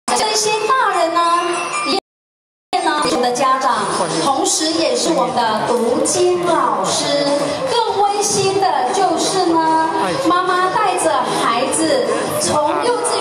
这些大人呢，我们的家长，同时也是我们的读经老师。更温馨的就是呢，妈妈带着孩子从幼稚